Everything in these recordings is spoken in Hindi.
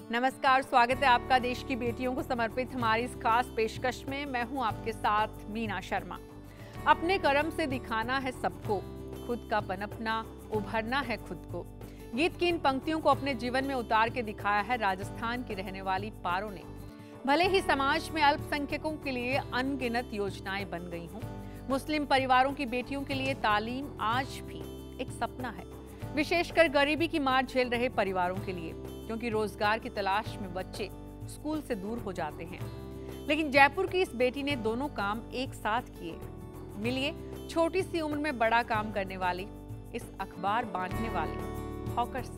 नमस्कार, स्वागत है आपका देश की बेटियों को समर्पित हमारी इस खास पेशकश में। मैं हूं आपके साथ मीना शर्मा। अपने कर्म से दिखाना है सबको, खुद का पनपना, उभरना है खुद को। गीत की इन पंक्तियों को अपने जीवन में उतार के दिखाया है राजस्थान की रहने वाली पारो ने। भले ही समाज में अल्पसंख्यकों के लिए अनगिनत योजनाएं बन गई हों, मुस्लिम परिवारों की बेटियों के लिए तालीम आज भी एक सपना है, विशेषकर गरीबी की मार झेल रहे परिवारों के लिए, क्योंकि रोजगार की तलाश में बच्चे स्कूल से दूर हो जाते हैं। लेकिन जयपुर की इस बेटी ने दोनों काम एक साथ किए। मिलिए छोटी सी उम्र में बड़ा काम करने वाली इस अखबार बांटने वाली हॉकर से।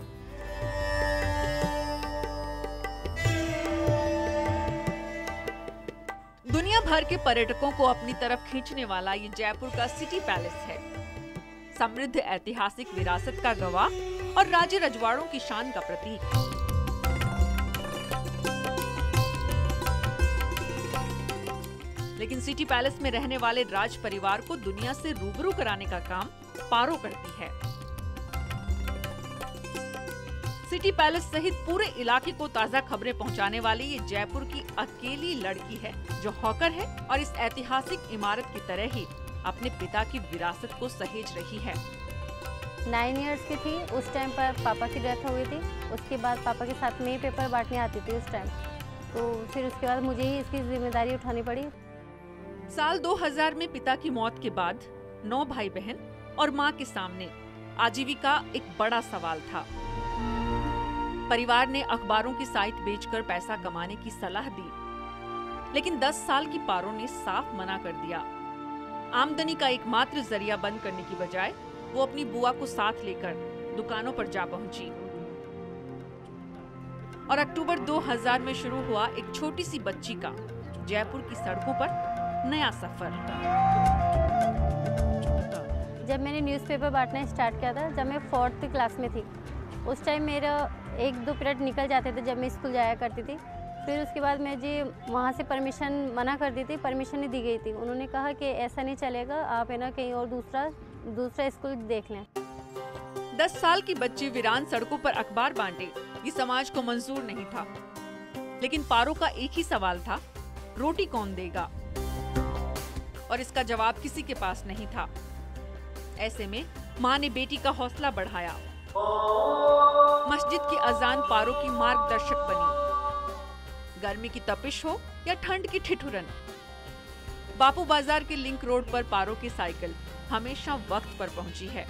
दुनिया भर के पर्यटकों को अपनी तरफ खींचने वाला ये जयपुर का सिटी पैलेस है। समृद्ध ऐतिहासिक विरासत का गवाह और राजे रजवाड़ों की शान का प्रतीक। लेकिन सिटी पैलेस में रहने वाले राज परिवार को दुनिया से रूबरू कराने का काम पारो करती है। सिटी पैलेस सहित पूरे इलाके को ताजा खबरें पहुंचाने वाली ये जयपुर की अकेली लड़की है जो हॉकर है और इस ऐतिहासिक इमारत की तरह ही अपने पिता की विरासत को सहेज रही है। 9 इयर्स की थी उस टाइम पर पापा की डेथ हो गई थी। उसके बाद पापा के साथ में ही पेपर बांटने आती थी उस टाइम, तो फिर उसके बाद मुझे ही इसकी जिम्मेदारी उठानी पड़ी। साल 2000 में पिता की मौत के बाद 9 भाई बहन और मां के सामने आजीविका एक बड़ा सवाल था। परिवार ने अखबारों की साइट बेचकर पैसा कमाने की सलाह दी, लेकिन 10 साल की पारो ने साफ मना कर दिया। आमदनी का एकमात्र जरिया बंद करने की बजाय वो अपनी बुआ को साथ लेकर दुकानों पर जा पहुंची और अक्टूबर 2000 में शुरू हुआ एक छोटी सी बच्ची का जयपुर की सड़कों पर नया सफर। जब मैंने न्यूज़पेपर बांटना स्टार्ट किया था, जब मैं 4th क्लास में थी, उस टाइम मेरा 1-2 पीरियड निकल जाते थे जब मैं स्कूल जाया करती थी। फिर उसके बाद मैं जी वहाँ से परमिशन मना कर दी थी, परमिशन नहीं दी गई थी। उन्होंने कहा कि ऐसा नहीं चलेगा, आप है ना कहीं और दूसरा स्कूल देख लें। 10 साल की बच्ची वीरान सड़कों पर अखबार बांटे, ये समाज को मंजूर नहीं था। लेकिन पारो का एक ही सवाल था, रोटी कौन देगा? और इसका जवाब किसी के पास नहीं था। ऐसे में माँ ने बेटी का हौसला बढ़ाया। मस्जिद की अजान पारो की मार्गदर्शक बनी। गर्मी की तपिश हो या ठंड की ठिठुरन, बापू बाजार के लिंक रोड पर पारो की साइकिल हमेशा वक्त पर पहुंची है।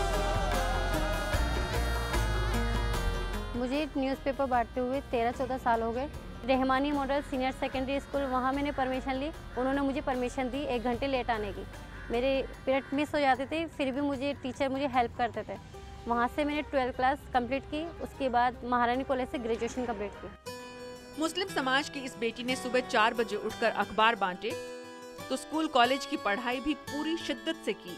मुझे न्यूज़पेपर बांटते हुए 13-14 साल हो गए। Rahmani model senior secondary school, वहाँ मैंने परमिशन ली। उन्होंने मुझे परमिशन दी 1 घंटे लेट आने की। मेरे पीरियड मिस हो जाते थे, फिर भी मुझे टीचर मुझे हेल्प करते थे। वहाँ से मैंने 12th क्लास कंप्लीट की। उसके बाद महारानी कॉलेज से ग्रेजुएशन कंप्लीट की। मुस्लिम समाज की इस बेटी ने सुबह 4 बजे उठकर अखबार बांटे तो स्कूल कॉलेज की पढ़ाई भी पूरी शिद्दत से की।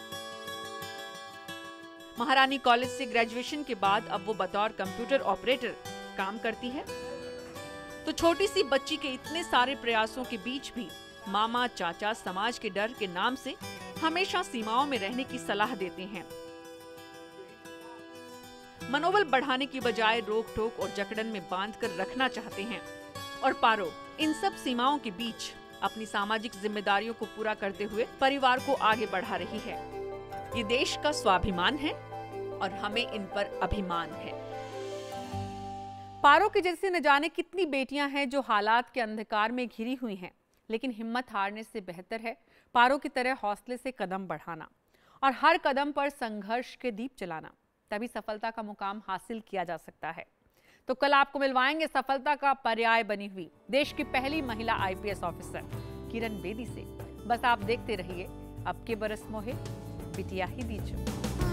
महारानी कॉलेज से ग्रेजुएशन के बाद अब वो बतौर कंप्यूटर ऑपरेटर काम करती है। तो छोटी सी बच्ची के इतने सारे प्रयासों के बीच भी मामा चाचा समाज के डर के नाम से हमेशा सीमाओं में रहने की सलाह देते हैं। मनोबल बढ़ाने की बजाय रोक टोक और जकड़न में बांधकर रखना चाहते हैं। और पारो इन सब सीमाओं के बीच अपनी सामाजिक जिम्मेदारियों को पूरा करते हुए परिवार को आगे बढ़ा रही है। ये देश का स्वाभिमान है और हमें इन पर अभिमान है। पारो के जैसे न जाने कितनी बेटियां हैं जो हालात के अंधकार में घिरी हुई हैं, लेकिन हिम्मत हारने से बेहतर है पारो की तरह हौसले से कदम बढ़ाना और हर कदम पर संघर्ष के दीप जलाना। तभी सफलता का मुकाम हासिल किया जा सकता है। तो कल आपको मिलवाएंगे सफलता का पर्याय बनी हुई देश की पहली महिला IPS ऑफिसर किरण बेदी से। बस आप देखते रहिए अब के बरस मोहे बिटिया ही दीजिए।